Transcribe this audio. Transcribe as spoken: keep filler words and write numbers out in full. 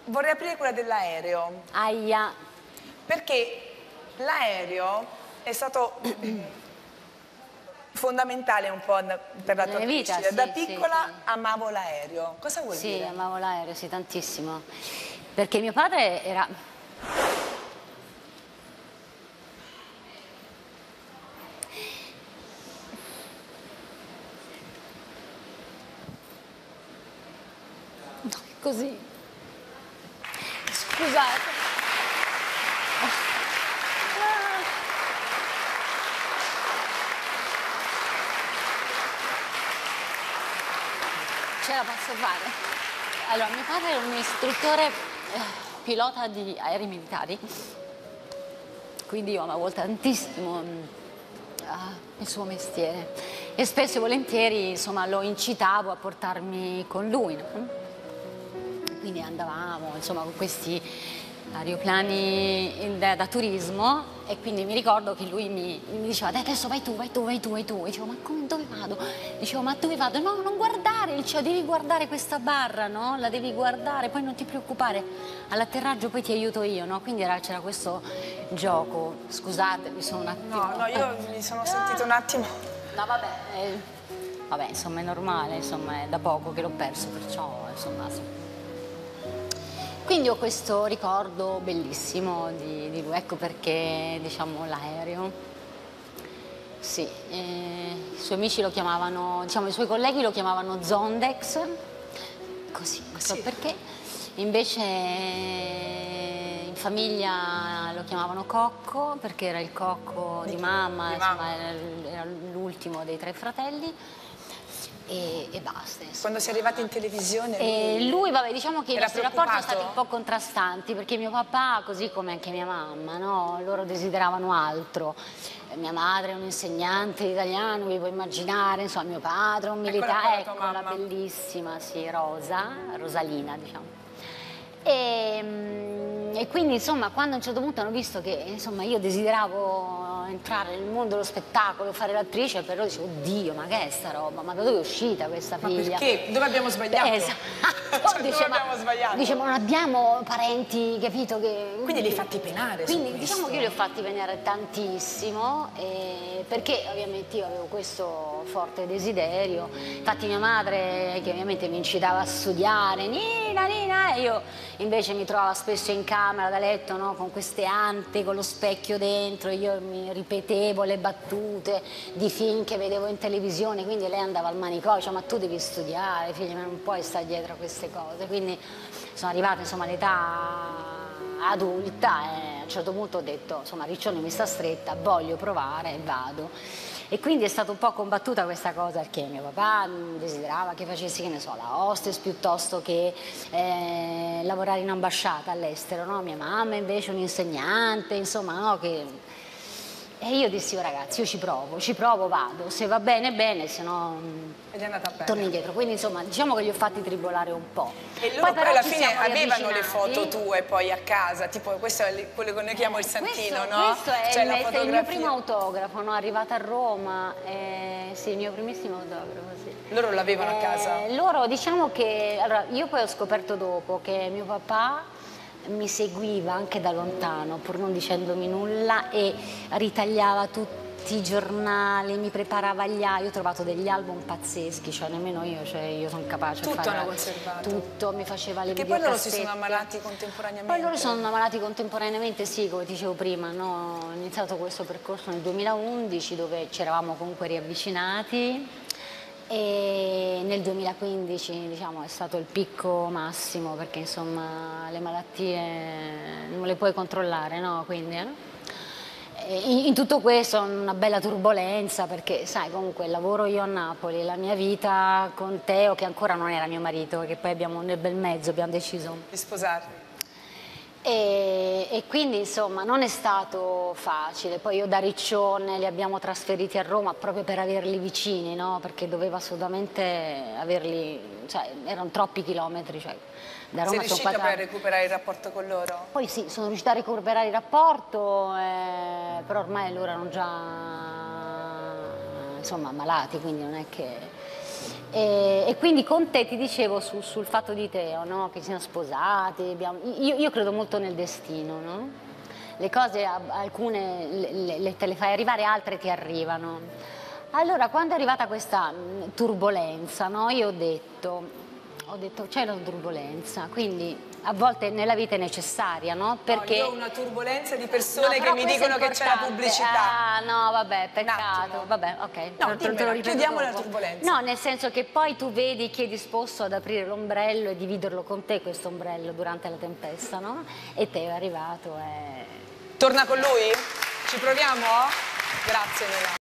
vorrei aprire quella dell'aereo. Aia. Perché l'aereo è stato fondamentale un po' per la tua Nella vita, crescita. sì, Da sì, piccola sì. amavo l'aereo. Cosa vuol Sì, dire? amavo l'aereo, sì, tantissimo. Perché mio padre era... No, è così. Scusate. Ce la posso fare. Allora, mio padre era un istruttore eh, pilota di aerei militari, quindi io amavo tantissimo mm, ah, il suo mestiere e spesso e volentieri, insomma, lo incitavo a portarmi con lui, no? Quindi andavamo, insomma, con questi aeroplani da, da turismo e quindi mi ricordo che lui mi, mi diceva adesso vai tu, vai tu, vai tu, vai tu. E dicevo ma come, dove vado? Dicevo ma dove vado? No, non guardare, dicevo devi guardare questa barra, no? La devi guardare, poi non ti preoccupare, all'atterraggio poi ti aiuto io, no? Quindi c'era questo gioco, scusate, mi sono un attimo... No, no, io mi sono sentito un attimo... No, vabbè, eh, vabbè, insomma è normale, insomma è da poco che l'ho perso, perciò insomma... Quindi ho questo ricordo bellissimo di, di lui, ecco perché diciamo l'aereo. Sì, eh, i suoi amici lo chiamavano, diciamo i suoi colleghi lo chiamavano Zondex, così, non so Sì. perché, invece in famiglia lo chiamavano Cocco perché era il cocco di, Di mamma, di insomma mamma. era, era l'ultimo dei tre fratelli. E, e basta. Insomma. Quando sei arrivata in televisione lui... E lui, vabbè, diciamo che i Era nostri rapporti sono stati preoccupato? un po' contrastanti perché mio papà, così come anche mia mamma, no? Loro desideravano altro. Eh, mia madre è un insegnante di italiano, vi puoi immaginare, insomma, mio padre è un Eccola qua, militare, la tua eccola, mamma. bellissima, sì, Rosa, Rosalina, diciamo. E, mm, e quindi insomma quando a un certo punto hanno visto che insomma io desideravo entrare nel mondo dello spettacolo, fare l'attrice, per loro dicevo oddio ma che è sta roba, ma da dove è uscita questa Ma figlia? perché? Dove abbiamo sbagliato? Eh, esatto, Cioè, dice, dove ma, abbiamo sbagliato? dice ma non abbiamo parenti, capito? Che... Quindi li hai fatti penare su Quindi questo? diciamo che io li ho fatti venire tantissimo eh, perché ovviamente io avevo questo forte desiderio, infatti mia madre che ovviamente mi incitava a studiare, Nina, Nina, e io invece mi trovavo spesso in camera da letto, no, con queste ante, con lo specchio dentro, io mi ripetevo le battute di film che vedevo in televisione, quindi lei andava al manicomio, diceva ma tu devi studiare, figlia, non puoi stare dietro a queste cose, quindi sono arrivata insomma all'età adulta e a un certo punto ho detto insomma Riccione mi sta stretta, voglio provare e vado. E quindi è stata un po' combattuta questa cosa perché mio papà desiderava che facessi, che ne so, la hostess piuttosto che eh, lavorare in ambasciata all'estero, no? Mia mamma invece un insegnante, insomma, no? Che... E io dissi, oh, ragazzi, io ci provo, ci provo, vado, se va bene, bene, se no Ed è andata bene. torno indietro. Quindi insomma, diciamo che li ho fatti tribolare un po'. E loro poi, però alla ci fine siamo avevano le riavvicinati. foto tue poi a casa, tipo questo è quello che noi chiamiamo il santino, questo, no? Questo è, Cioè il, la è il mio fotografia. primo autografo, no? Arrivata a Roma, eh, sì, il mio primissimo autografo, sì. Loro l'avevano a Eh, casa? Loro, diciamo che, allora, io poi ho scoperto dopo che mio papà mi seguiva anche da lontano, pur non dicendomi nulla, e ritagliava tutti i giornali, mi preparava gli album, io ho trovato degli album pazzeschi, cioè nemmeno io, cioè io sono capace di Tutto fare hanno conservato? tutto, mi faceva le Che poi loro si videocassette. sono ammalati contemporaneamente? Poi loro sono ammalati contemporaneamente, sì, come dicevo prima, no? Ho iniziato questo percorso nel duemilaundici dove ci eravamo comunque riavvicinati e nel duemilaquindici diciamo, è stato il picco massimo perché insomma le malattie non le puoi controllare, no? Quindi, eh? In, in tutto questo una bella turbolenza perché sai comunque lavoro io a Napoli, la mia vita con Teo che ancora non era mio marito perché poi abbiamo nel bel mezzo abbiamo deciso Di sposarli? e, e quindi insomma non è stato facile, poi io da Riccione li abbiamo trasferiti a Roma proprio per averli vicini, no? Perché dovevo assolutamente averli, cioè erano troppi chilometri, cioè da Roma Sei sono riuscita poi a quattro... recuperare il rapporto con loro? Poi sì, sono riuscita a recuperare il rapporto, eh, però ormai loro erano già insomma ammalati, quindi non è che... E, e quindi con te ti dicevo su, sul fatto di Teo, no? Che siamo sposati, abbiamo, io, io credo molto nel destino, no? Le cose, alcune le, le, te le fai arrivare, altre ti arrivano. Allora, quando è arrivata questa turbolenza, no? Io ho detto, ho detto c'è una turbolenza, quindi a volte nella vita è necessaria, no? Perché no, io ho una turbolenza di persone no, che mi dicono che c'è la pubblicità. Ah, no, vabbè, peccato. Vabbè, ok. No, te, te lo ripeto chiudiamo dopo. la turbolenza. No, nel senso che poi tu vedi chi è disposto ad aprire l'ombrello e dividerlo con te, questo ombrello, durante la tempesta, no? E te è arrivato e... Torna con lui? Ci proviamo? Grazie, Nela.